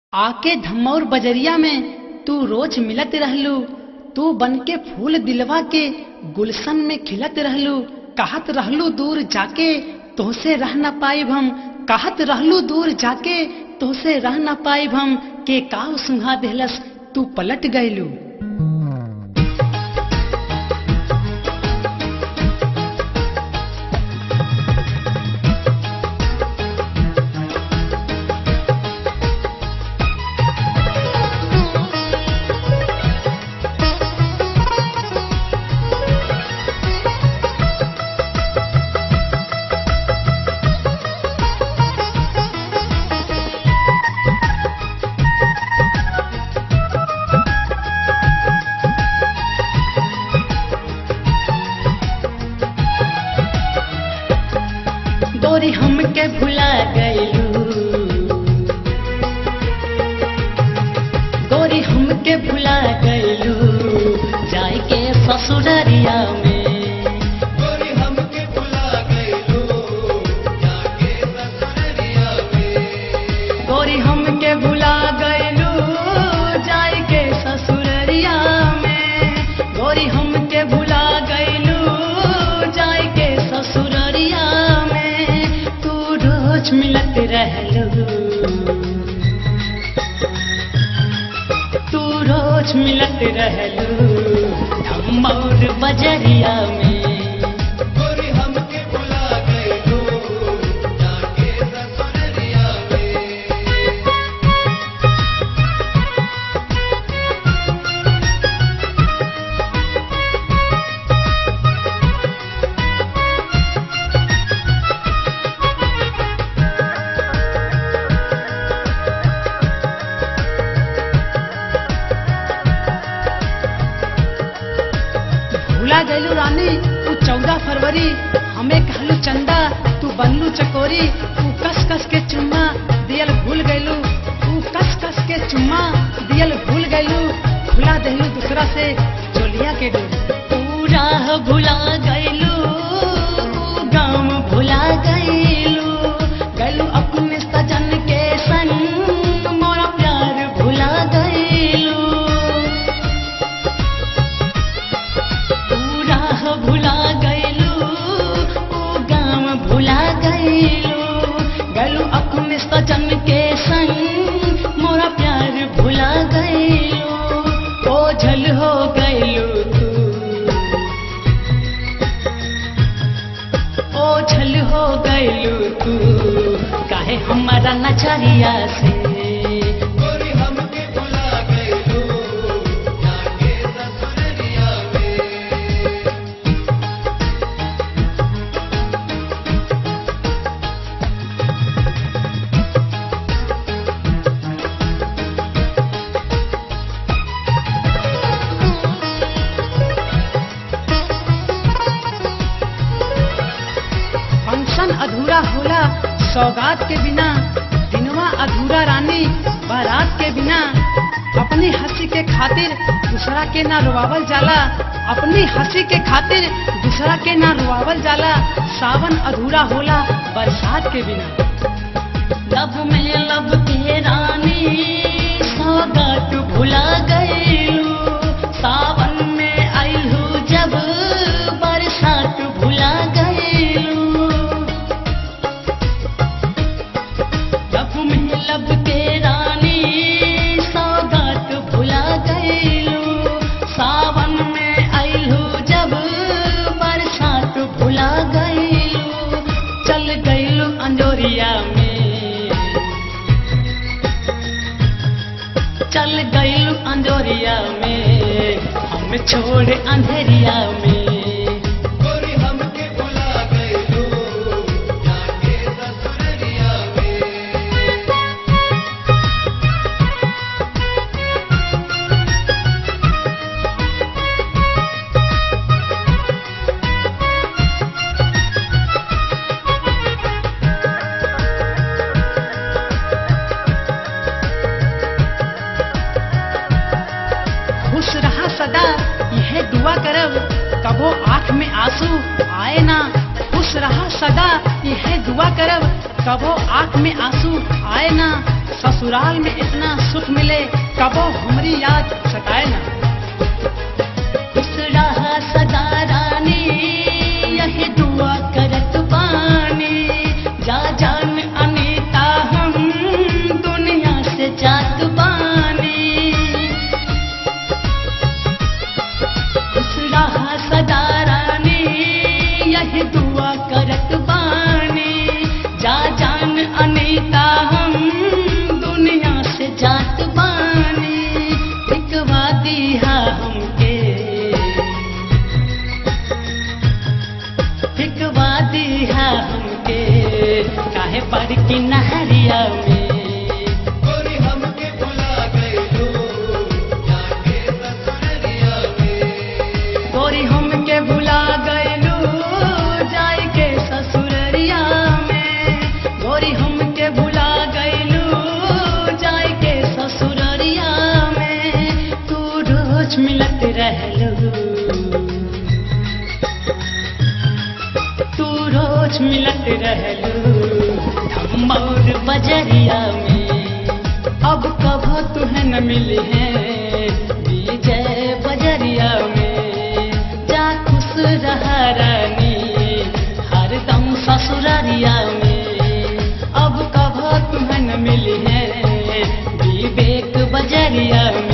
आके धमौर बजरिया में तू रोज मिलत रहलू। तू बनके फूल दिलवा के गुलशन में खिलत रहलू। कहत रहलू दूर जाके तोहसे रह न पाइब हम। कहत रहलू दूर जाके तोहसे रह न पाइब हम। के काव सुहा देहलस तू पलट गइलू। गोरी हमके भुला गइलू। गोरी हमके भुला गइलू जाए के ससुररिया में। गोरी हमके भुला गइलू जाके ससुररिया में। गोरी हमके भुला गइलू जाए के ससुररिया में। गोरी हमके भुला गइलू जाए के ससुररिया में। तू रोज मिलत रहलू। तू रोज मिलत रहलू धमौर बजरिया में। गोरी हमके भुला गइलू जाके ससुररिया में। भूला गइलू रानी तू 14 फरवरी। हमें कहलू चंदा तू बनलू चकोरी। तू कस कस के चुम्मा दियल भूल गइलू। तू कस कस के चुम्मा दियल भूल गइलू। भुला देलू दूसरा से चोलिया के डोरी। तू राह भुला गइलू गाँव भुला गइलू। गइलू अपने सजन के संग मोरा प्यार भुला गइलू। भुला गइलू गाँव भुला गइलू। गइलू अपने सजन के संग मोरा प्यार भुला गइलू। ओझल हो गइलू तू। ओझल हो गइलू तू काहे हमारा नजरिया से। गोरी हमके भुला गइलू जाके ससुररिया में। फंक्शन अधूरा होला सौगात के बिना। दिनवा अधूरा रानी बारात के बिना। अपनी हंसी के खातिर दूसरा के ना रुआवल जाला। अपनी हंसी के खातिर दूसरा के ना रुआवल जाला। सावन अधूरा होला बरसात के बिना। लब में लब के रानी सौगात भुला गइलू। सावन में आइलू जब बरसात भुला गइलू। लब के रानी सौगात भुला गइलू। सावन में आइलू जब बरसात भुला गइलू। चल गइलू अंजोरिया में। चल गइलू अंजोरिया में हम छोड़ अंधेरिया में। गोरी हमके भुला गइलू जाके ससुररिया में। खुश रहा सदा यह दुआ करब कबो आँख में आंसू आए ना। खुश रहा सदा यह दुआ करब कबो आंख में आंसू आए ना, ससुराल में इतना सुख मिले, कबो हमारी याद सताए ना। खुश रहा सदा रानी, यही दुआ करत बानी, जा जान अनीता हम दुनिया से जात बानी। खुश रहा सदा रानी, यही दुआ करत बानी, जा जान अनीता हम दुनिया से जात बानी। दिखवा दिया हमके, दिखवा दिया हमके, काहे पर की नहरिया में। गोरी हमके भुला गइलू, जाके ससुररिया में। गोरी हमके भुला गइलू, जाय के ससुररिया में। गोरी हमके भुला गइलू, जाय के ससुररिया में। तू रोज मिलत रहलू, तू रोज मिलत रहलू धमौर बजरिया में। अब कभो तुहे न मिली है विजय बजरिया में। जा खुश रहा रानी हरदम ससुरारिया में। अब कभो तुहे न मिली है विवेक बजरिया में।